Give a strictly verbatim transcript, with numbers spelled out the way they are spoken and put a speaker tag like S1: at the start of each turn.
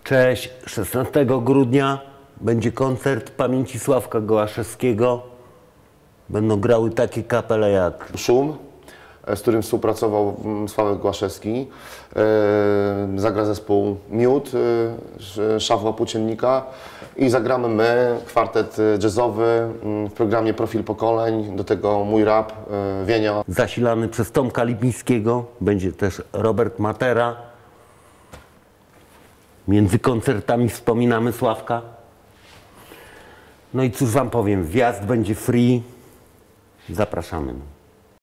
S1: Cześć, szesnastego grudnia będzie koncert pamięci Sławka Gołaszewskiego. Będą grały takie kapele jak
S2: Szum, z którym współpracował Sławek Gołaszewski. Zagra zespół Miód, Szafła Płóciennika i zagramy my, kwartet jazzowy w programie Profil Pokoleń, do tego mój rap, Wienio.
S1: zasilany przez Tomka Lipińskiego. Będzie też Robert Matera. Między koncertami wspominamy Sławka. No i cóż wam powiem, wjazd będzie free. Zapraszamy.